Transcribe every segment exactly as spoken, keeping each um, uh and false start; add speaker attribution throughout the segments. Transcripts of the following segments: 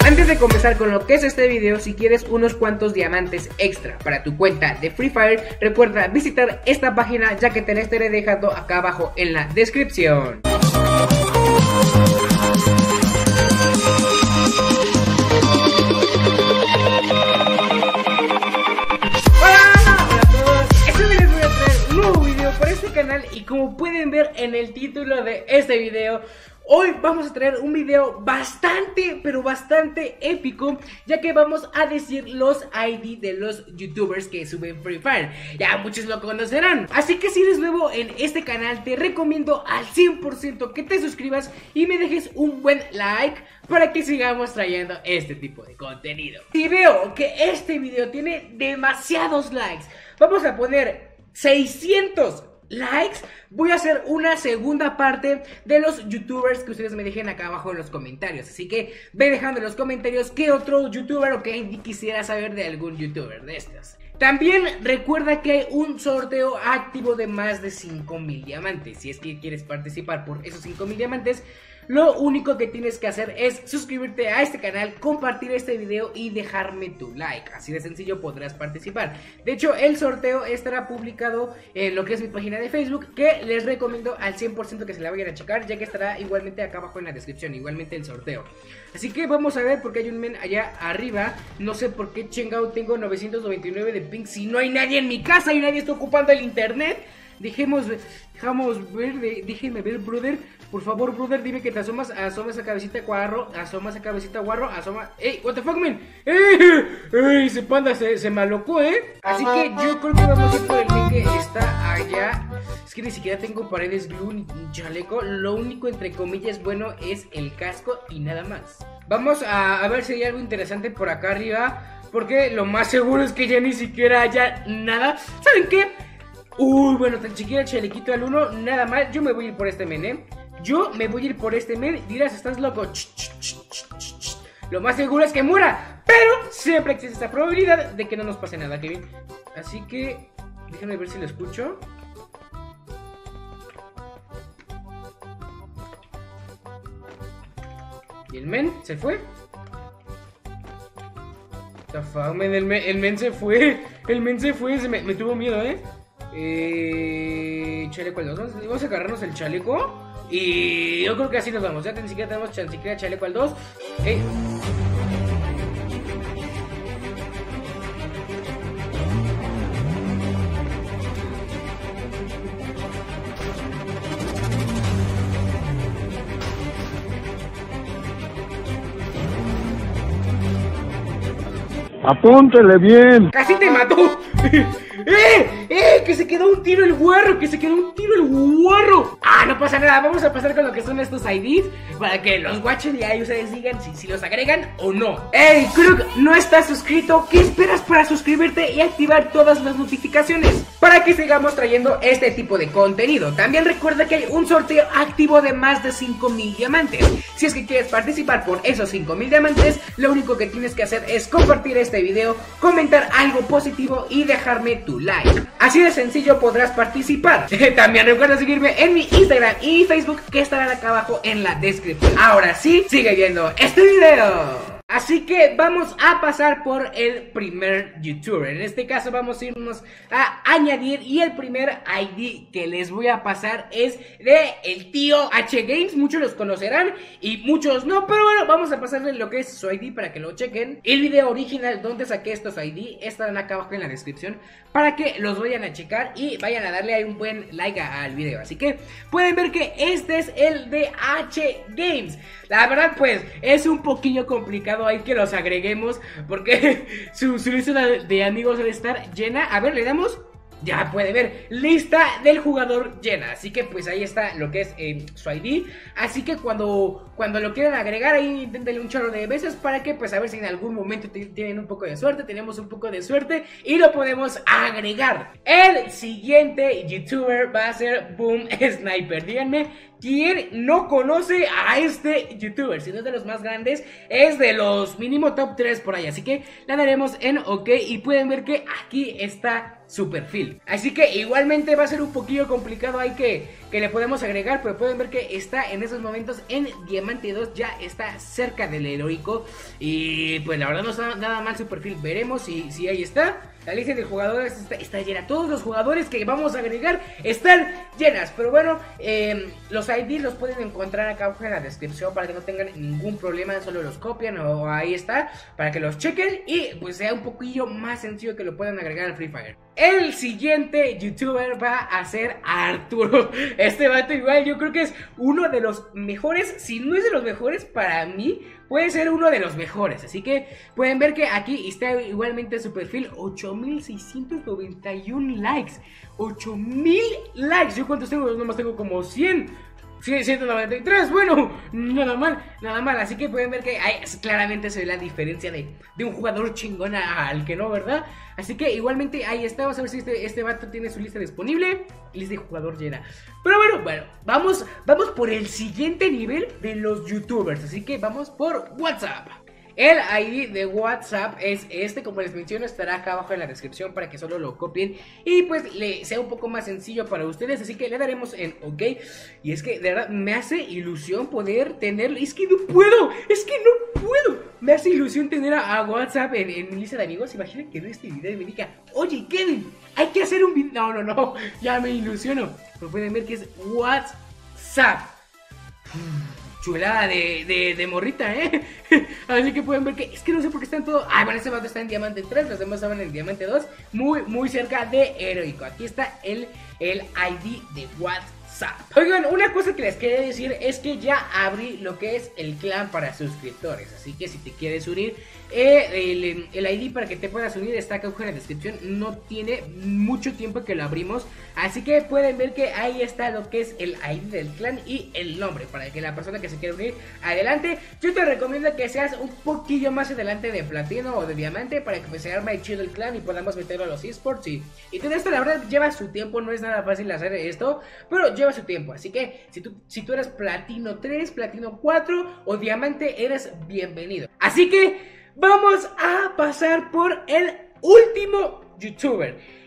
Speaker 1: Antes de comenzar con lo que es este video, si quieres unos cuantos diamantes extra para tu cuenta de Free Fire, recuerda visitar esta página, ya que te la estaré dejando acá abajo en la descripción. Canal, y como pueden ver en el título de este video, hoy vamos a traer un video bastante, pero bastante épico, ya que vamos a decir los I D de los youtubers que suben Free Fire. Ya muchos lo conocerán, así que si eres nuevo en este canal, te recomiendo al cien por ciento que te suscribas y me dejes un buen like para que sigamos trayendo este tipo de contenido. Si veo que este video tiene demasiados likes, vamos a poner seiscientos likes, voy a hacer una segunda parte de los youtubers que ustedes me dejen acá abajo en los comentarios. Así que ve dejando en los comentarios qué otro youtuber o qué quisiera saber de algún youtuber de estos. También recuerda que hay un sorteo activo de más de cinco mil diamantes. Si es que quieres participar por esos cinco mil diamantes, lo único que tienes que hacer es suscribirte a este canal, compartir este video y dejarme tu like. Así de sencillo podrás participar. De hecho, el sorteo estará publicado en lo que es mi página de Facebook, que les recomiendo al cien por ciento que se la vayan a checar, ya que estará igualmente acá abajo en la descripción, igualmente el sorteo. Así que vamos a ver, porque hay un men allá arriba. No sé por qué chingado tengo novecientos noventa y nueve de ping si no hay nadie en mi casa y nadie está ocupando el internet. Dejemos, dejamos ver, de, déjenme ver, brother. Por favor, brother, dime que te asomas, asomas a cabecita guarro, asomas a cabecita guarro, asoma. ¡Ey, what the fuck, man! ¡Ey! ¡Ey! Ese panda se, se malocó, ¿eh? Así que yo creo que vamos a ir por el link que está allá. Es que ni siquiera tengo paredes glue ni chaleco. Lo único, entre comillas, bueno es el casco y nada más. Vamos a, a ver si hay algo interesante por acá arriba, porque lo más seguro es que ya ni siquiera haya nada. ¿Saben qué? Uy, bueno, tan chiquita el chalequito al uno, nada mal. Yo me voy a ir por este men, ¿eh? Yo me voy a ir por este men. Dirás, estás loco. Ch, ch, ch, ch, ch, ch. Lo más seguro es que muera, pero siempre existe esta probabilidad de que no nos pase nada, Kevin. Así que déjenme ver si lo escucho. ¿Y el men se fue? The fuck, man, el, men, el men se fue. El men se fue, se me, me tuvo miedo, ¿eh? Eh, chaleco al dos. Vamos, vamos a agarrarnos el chaleco. Y yo creo que así nos vamos. Ya ni siquiera tenemos ni siquiera chaleco al dos. Hey.
Speaker 2: Apúntele bien.
Speaker 1: ¡Casi te mató! ¡Eh! ¡Eh! ¡Que se quedó un tiro el guarro! ¡Que se quedó un tiro el guarro! ¡Ah! No pasa nada, vamos a pasar con lo que son estos I Ds para que los watchen y ahí ustedes digan si, si los agregan o no. ¡Ey, Krug! ¿No estás suscrito? ¿Qué esperas para suscribirte y activar todas las notificaciones? Para que sigamos trayendo este tipo de contenido. También recuerda que hay un sorteo activo de más de cinco mil diamantes. Si es que quieres participar por esos cinco mil diamantes, lo único que tienes que hacer es compartir este video, comentar algo positivo y dejarme tu like. Así de sencillo podrás participar. También recuerda seguirme en mi Instagram y Facebook, que estarán acá abajo en la descripción. Ahora sí, sigue viendo este video. Así que vamos a pasar por el primer youtuber. En este caso vamos a irnos a añadir, y el primer I D que les voy a pasar es de el tío H Games. Muchos los conocerán y muchos no, pero bueno, vamos a pasarle lo que es su I D para que lo chequen. El video original donde saqué estos I D estarán acá abajo en la descripción para que los vayan a checar y vayan a darle ahí un buen like al video. Así que pueden ver que este es el de H Games. La verdad, pues es un poquillo complicado ahí que los agreguemos, porque su, su lista de amigos debe estar llena. A ver, le damos. Ya puede ver, lista del jugador llena. Así que pues ahí está lo que es eh, su I D. Así que cuando, cuando lo quieran agregar, ahí inténtenle un chorro de veces para que pues a ver si en algún momento tienen un poco de suerte. Tenemos un poco de suerte y lo podemos agregar. El siguiente youtuber va a ser Boom Sniper. Díganme ¿quién no conoce a este youtuber? Si no es de los más grandes, es de los mínimo top tres por ahí. Así que le daremos en OK y pueden ver que aquí está su perfil. Así que igualmente va a ser un poquillo complicado ahí que, que le podemos agregar, pero pueden ver que está en esos momentos en Diamante dos, ya está cerca del heroico. Y pues la verdad no está nada mal su perfil. Veremos si, si ahí está. La lista de jugadores está, está llena. Todos los jugadores que vamos a agregar están llenas. Pero bueno, eh, los I D los pueden encontrar acá abajo en la descripción para que no tengan ningún problema. Solo los copian o ahí está, para que los chequen y pues sea un poquillo más sencillo que lo puedan agregar al Free Fire. El siguiente youtuber va a ser Arturo. Este vato igual yo creo que es uno de los mejores. Si no es de los mejores, para mí puede ser uno de los mejores. Así que pueden ver que aquí está igualmente su perfil. Ocho mil seiscientos noventa y uno likes. Ocho mil likes. ¿Yo cuántos tengo? Yo nomás tengo como cien. ciento noventa y tres, bueno, nada mal, nada mal. Así que pueden ver que ahí claramente se ve la diferencia de, de un jugador chingón al que no, ¿verdad? Así que igualmente ahí está. Vamos a ver si este, este vato tiene su lista disponible. Lista de jugador llena. Pero bueno, bueno, vamos, vamos por el siguiente nivel de los youtubers. Así que vamos por WhatsApp. El I D de WhatsApp es este, como les menciono, estará acá abajo en la descripción para que solo lo copien y pues le sea un poco más sencillo para ustedes, así que le daremos en OK. Y es que de verdad me hace ilusión poder tenerlo, es que no puedo, es que no puedo. Me hace ilusión tener a, a WhatsApp en, en mi lista de amigos. Imaginen que veo este video y me diga, oye Kevin, hay que hacer un video. No, no, no, ya me ilusiono. Pero pueden ver que es WhatsApp. Chulada de, de, de morrita, ¿eh? Así que pueden ver que es que no sé por qué están todos. Ah, bueno, este vato está en Diamante tres, los demás estaban en Diamante dos. Muy, muy cerca de heroico. Aquí está el, el I D de WhatsApp. Oigan, una cosa que les quería decir es que ya abrí lo que es el clan para suscriptores. Así que si te quieres unir, eh, el, el I D para que te puedas unir está acá abajo en la descripción. No tiene mucho tiempo que lo abrimos, así que pueden ver que ahí está lo que es el I D del clan y el nombre para que la persona que se quiera unir, adelante. Yo te recomiendo que seas un poquillo más adelante de platino o de diamante para que pues, se arme chido el clan y podamos meterlo a los esports. Y, y todo esto la verdad lleva su tiempo, no es nada fácil hacer esto, pero lleva su tiempo. Así que si tú, si tú eres platino tres, platino cuatro o diamante, eres bienvenido. Así que vamos a pasar por el último youtuber.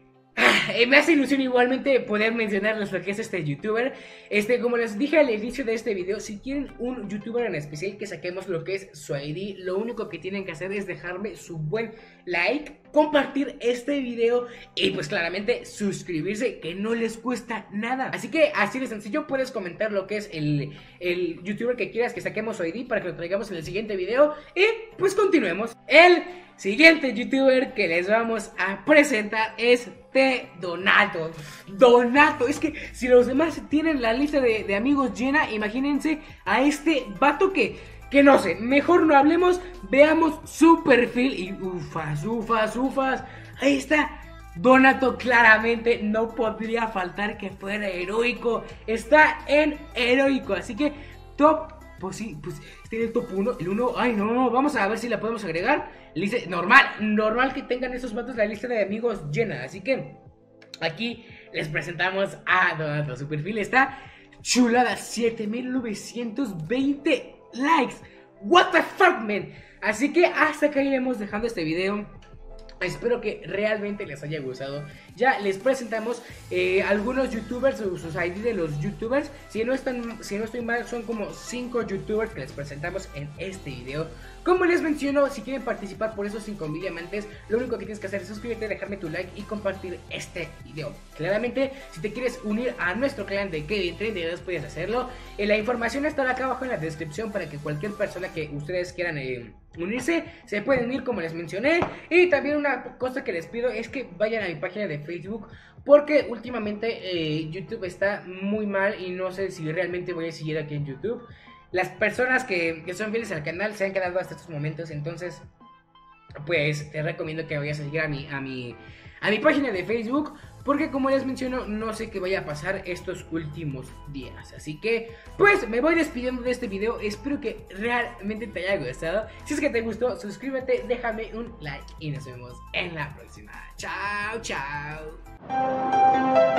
Speaker 1: Ah, me hace ilusión igualmente poder mencionarles lo que es este youtuber. Este, como les dije al inicio de este video, si quieren un youtuber en especial que saquemos lo que es su I D, lo único que tienen que hacer es dejarme su buen like, compartir este video y pues claramente suscribirse, que no les cuesta nada. Así que así de sencillo, puedes comentar lo que es el, el youtuber que quieras que saquemos su I D para que lo traigamos en el siguiente video. Y pues continuemos. El siguiente youtuber que les vamos a presentar es T Donato. Donato, es que si los demás tienen la lista de, de amigos llena, imagínense a este vato que, que no sé, mejor no hablemos, veamos su perfil y ufas, ufas, ufas, ahí está. Donato claramente no podría faltar que fuera heroico, está en heroico, así que top. Pues sí, pues este es el top uno, el uno, ay no, no, vamos a ver si la podemos agregar. Lista, normal, normal que tengan esos vatos la lista de amigos llena. Así que aquí les presentamos a Donato. Su perfil está chulada, siete mil novecientos veinte likes. What the fuck, man. Así que hasta acá iremos dejando este video. Espero que realmente les haya gustado. Ya les presentamos eh, algunos youtubers, sus, sus I D de los youtubers. Si no, están, si no estoy mal, son como cinco youtubers que les presentamos en este video. Como les menciono, si quieren participar por esos cinco mil diamantes, lo único que tienes que hacer es suscribirte, dejarme tu like y compartir este video. Claramente, si te quieres unir a nuestro clan de Kevin treinta y dos, puedes hacerlo. Eh, la información estará acá abajo en la descripción para que cualquier persona que ustedes quieran eh, unirse, se pueden unir como les mencioné. Y también una cosa que les pido es que vayan a mi página de Facebook, porque últimamente eh, YouTube está muy mal y no sé si realmente voy a seguir aquí en YouTube. Las personas que, que son fieles al canal se han quedado hasta estos momentos, entonces pues te recomiendo que vayas a seguir a mi, a mi, a mi página de Facebook, porque como les menciono, no sé qué vaya a pasar estos últimos días. Así que pues me voy despidiendo de este video. Espero que realmente te haya gustado. Si es que te gustó, suscríbete, déjame un like y nos vemos en la próxima. Chao, chao.